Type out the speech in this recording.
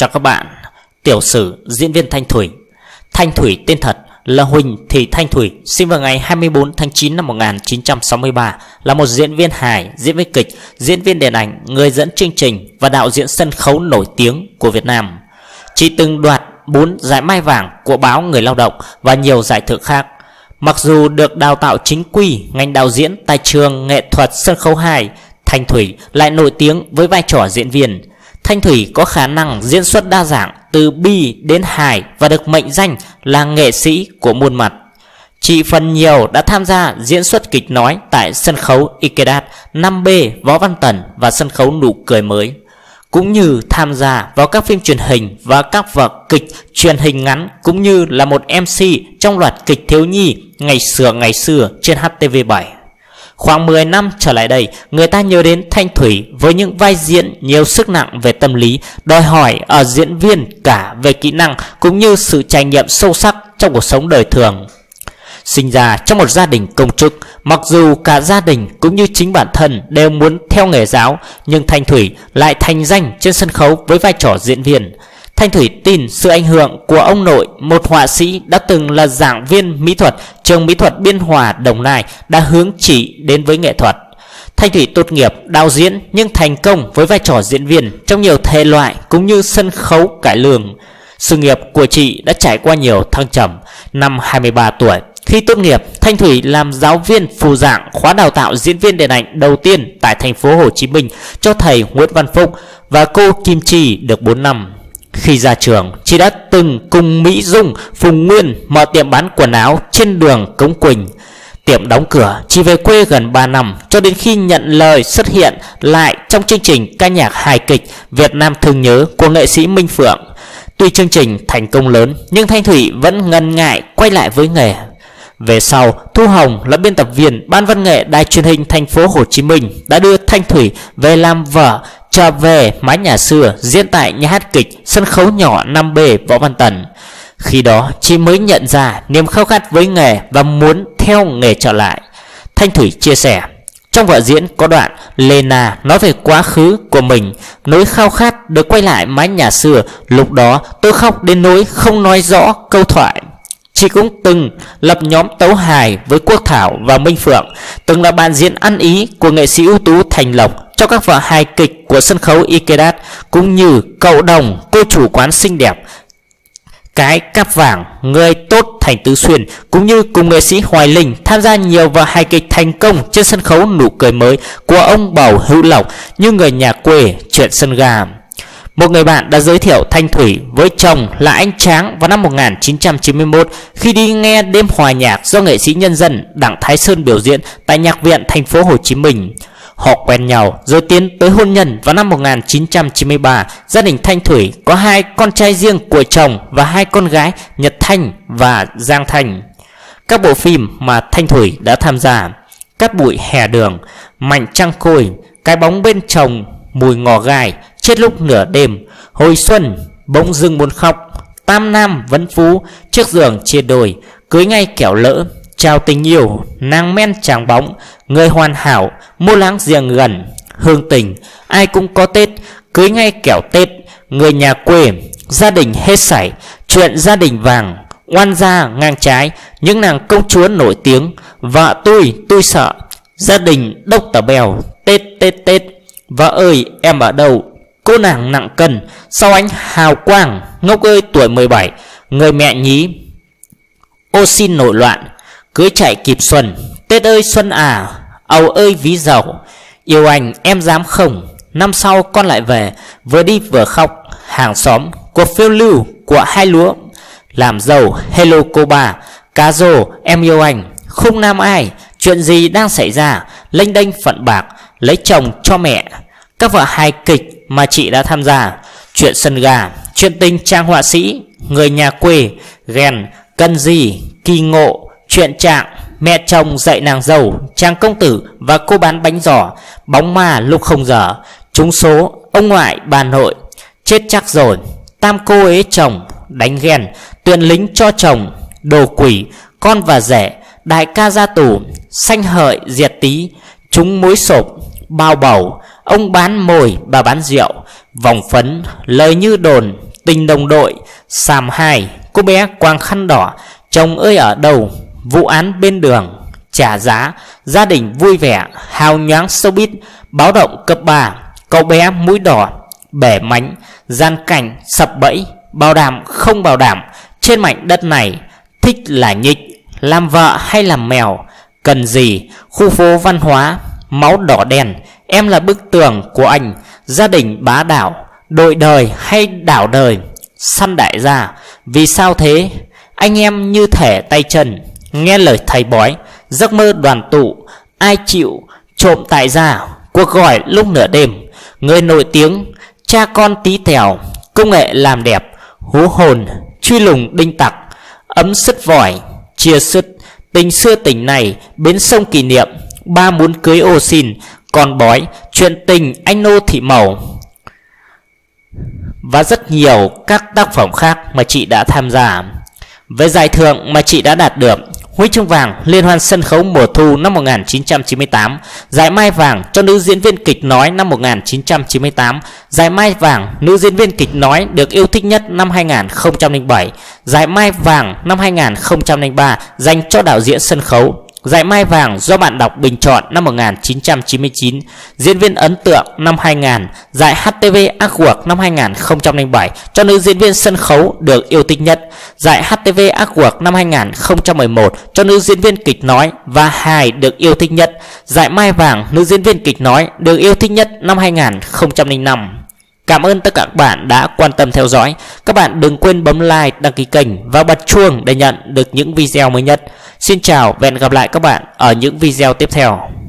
Chào các bạn. Tiểu sử diễn viên Thanh Thủy. Thanh Thủy tên thật là Huỳnh Thị Thanh Thủy, sinh vào ngày 24 tháng 9 năm 1963, là một diễn viên hài, diễn viên kịch, diễn viên điện ảnh, người dẫn chương trình và đạo diễn sân khấu nổi tiếng của Việt Nam. Chị từng đoạt 4 giải Mai Vàng của báo Người Lao động và nhiều giải thưởng khác. Mặc dù được đào tạo chính quy ngành đạo diễn tại trường nghệ thuật sân khấu 2, Thanh Thủy lại nổi tiếng với vai trò diễn viên. Thanh Thủy có khả năng diễn xuất đa dạng từ bi đến hài và được mệnh danh là nghệ sĩ của muôn mặt. Chị phần nhiều đã tham gia diễn xuất kịch nói tại sân khấu Ikedat, 5B Võ Văn Tần và sân khấu Nụ Cười Mới, cũng như tham gia vào các phim truyền hình và các vở kịch truyền hình ngắn, cũng như là một MC trong loạt kịch thiếu nhi ngày xưa trên HTV7. Khoảng 10 năm trở lại đây, người ta nhớ đến Thanh Thủy với những vai diễn nhiều sức nặng về tâm lý, đòi hỏi ở diễn viên cả về kỹ năng cũng như sự trải nghiệm sâu sắc trong cuộc sống đời thường. Sinh ra trong một gia đình công chức, mặc dù cả gia đình cũng như chính bản thân đều muốn theo nghề giáo, nhưng Thanh Thủy lại thành danh trên sân khấu với vai trò diễn viên. Thanh Thủy tin sự ảnh hưởng của ông nội, một họa sĩ đã từng là giảng viên mỹ thuật trường mỹ thuật Biên Hòa, Đồng Nai, đã hướng chị đến với nghệ thuật. Thanh Thủy tốt nghiệp đạo diễn nhưng thành công với vai trò diễn viên trong nhiều thể loại cũng như sân khấu cải lương. Sự nghiệp của chị đã trải qua nhiều thăng trầm. Năm 23 tuổi, khi tốt nghiệp, Thanh Thủy làm giáo viên phụ giảng khóa đào tạo diễn viên điện ảnh đầu tiên tại thành phố Hồ Chí Minh cho thầy Nguyễn Văn Phúc và cô Kim Chi được 4 năm. Khi ra trường, chị đã từng cùng Mỹ Dung, Phùng Nguyên mở tiệm bán quần áo trên đường Cống Quỳnh. Tiệm đóng cửa, chị về quê gần 3 năm cho đến khi nhận lời xuất hiện lại trong chương trình ca nhạc hài kịch Việt Nam Thương Nhớ của nghệ sĩ Minh Phượng. Tuy chương trình thành công lớn nhưng Thanh Thủy vẫn ngần ngại quay lại với nghề. Về sau, Thu Hồng là biên tập viên Ban Văn nghệ Đài Truyền hình thành phố Hồ Chí Minh đã đưa Thanh Thủy về làm vở Trở Về Mái Nhà Xưa diễn tại nhà hát kịch sân khấu nhỏ 5B Võ Văn Tần. Khi đó chị mới nhận ra niềm khao khát với nghề và muốn theo nghề trở lại. Thanh Thủy chia sẻ, trong vở diễn có đoạn Lena nói về quá khứ của mình, nỗi khao khát được quay lại mái nhà xưa. Lúc đó tôi khóc đến nỗi không nói rõ câu thoại. Chị cũng từng lập nhóm tấu hài với Quốc Thảo và Minh Phượng, từng là bạn diễn ăn ý của nghệ sĩ ưu tú Thành Lộc trong các vở hài kịch của sân khấu Ikedat, cũng như Cậu Đồng, Cô Chủ Quán Xinh Đẹp, Cái Cáp Vàng, Người Tốt Thành Tứ Xuyên, cũng như cùng nghệ sĩ Hoài Linh tham gia nhiều vở hài kịch thành công trên sân khấu Nụ Cười Mới của ông Bầu Hữu Lộc, như Người Nhà Quê, Chuyện Sân Gà. Một người bạn đã giới thiệu Thanh Thủy với chồng là anh Tráng vào năm 1991 khi đi nghe đêm hòa nhạc do nghệ sĩ nhân dân Đặng Thái Sơn biểu diễn tại Nhạc viện thành phố Hồ Chí Minh. Họ quen nhau rồi tiến tới hôn nhân vào năm 1993. Gia đình Thanh Thủy có 2 con trai riêng của chồng và 2 con gái, Nhật Thanh và Giang Thanh. Các bộ phim mà Thanh Thủy đã tham gia: Cát Bụi Hè Đường, Mảnh Trăng Khôi, Cái Bóng Bên Chồng, Mùi Ngò Gai, Chết Lúc Nửa Đêm, Hồi Xuân, Bỗng Dưng Muốn Khóc, Tam Nam Vấn Phú, Chiếc Giường Chia Đôi, Cưới Ngay Kẻo Lỡ, Chào Tình Yêu, Nàng Men Chàng Bóng, Người Hoàn Hảo, Mô Láng Giềng Gần, Hương Tình, Ai Cũng Có Tết, Cưới Ngay Kẻo Tết, Người Nhà Quê, Gia Đình Hết Sảy, Chuyện Gia Đình Vàng, Oan Gia Ngang Trái, Những Nàng Công Chúa Nổi Tiếng, Vợ Tôi Sợ, Gia Đình Đốc Tờ Bèo, Tết, Vợ Ơi Em Ở Đâu, Cô Nàng Nặng Cân, Sau Ánh Hào Quang, Ngốc Ơi Tuổi 17, Người Mẹ Nhí, Ô Xin Nổi Loạn, Cưới Chạy Kịp Xuân, Tết Ơi Xuân À, Ầu Ơi Ví Dầu, Yêu Anh Em Dám Không, Năm Sau Con Lại Về, Vừa Đi Vừa Khóc, Hàng Xóm, Cuộc Phiêu Lưu của Hai Lúa, Làm Giàu, Hello Cô Bà, Cá Rô Em Yêu Anh, Không Nam Ai, Chuyện Gì Đang Xảy Ra, Lênh Đênh Phận Bạc, Lấy Chồng Cho Mẹ. Các vở hài kịch mà chị đã tham gia: Chuyện Sân Gà, Chuyện Tình Trang Họa Sĩ, Người Nhà Quê, Ghen, Cần Gì, Kỳ Ngộ, Chuyện Trạng, Mẹ Chồng Dạy Nàng Dâu, Chàng Công Tử và Cô Bán Bánh Giò, Bóng Ma Lúc Không Giờ, Trúng Số, Ông Ngoại Bà Nội, Chết Chắc Rồi, Tam Cô Ế Chồng, Đánh Ghen, Tuyển Lính Cho Chồng, Đồ Quỷ, Con Và Rể, Đại Ca Ra Tù, Sanh Hợi Diệt Tí, Trúng Mối Sộp, Bao Bầu, Ông Bán Mồi Bà Bán Rượu, Vòng Phấn, Lời Như Đồn, Tình đồng đội, Sàm 2, Cô bé quàng khăn đỏ, Chồng ơi ở đâu, Vụ án bên đường, Trả giá, Gia đình vui vẻ, Hào nhoáng showbiz, Báo động cấp 3, Cậu bé mũi đỏ, Bể mánh, Gian cảnh, Sập bẫy, Bảo đảm không bảo đảm, Trên mảnh đất này, Thích là nhịch, Làm vợ hay làm mèo, Cần gì, Khu phố văn hóa, Máu đỏ đen, Em là bức tường của anh, Gia đình bá đảo, Đội đời hay đảo đời, Săn đại gia, Vì sao thế, Anh em như thể tay chân, Nghe lời thầy bói, Giấc mơ đoàn tụ, Ai chịu, Trộm tại gia, Cuộc gọi lúc nửa đêm, Người nổi tiếng, Cha con tí tèo, Công nghệ làm đẹp, Hú hồn, Truy lùng đinh tặc, Ấm sứt vòi, Chia sứt, Tình xưa tình này, Bến sông kỷ niệm, Ba muốn cưới ô xin, Con bói, Chuyện tình anh nô thị màu, và rất nhiều các tác phẩm khác mà chị đã tham gia. Với giải thưởng mà chị đã đạt được: huy chương vàng Liên hoan sân khấu mùa thu năm 1998, giải mai vàng cho nữ diễn viên kịch nói năm 1998, giải mai vàng nữ diễn viên kịch nói được yêu thích nhất năm 2007, giải mai vàng năm 2003 dành cho đạo diễn sân khấu, giải mai vàng do bạn đọc bình chọn năm 1999, diễn viên ấn tượng năm 2000, giải HTV Award năm 2007 cho nữ diễn viên sân khấu được yêu thích nhất, giải HTV Award năm 2011 cho nữ diễn viên kịch nói và hài được yêu thích nhất, giải mai vàng nữ diễn viên kịch nói được yêu thích nhất năm 2005. Cảm ơn tất cả các bạn đã quan tâm theo dõi. Các bạn đừng quên bấm like, đăng ký kênh và bật chuông để nhận được những video mới nhất. Xin chào và hẹn gặp lại các bạn ở những video tiếp theo.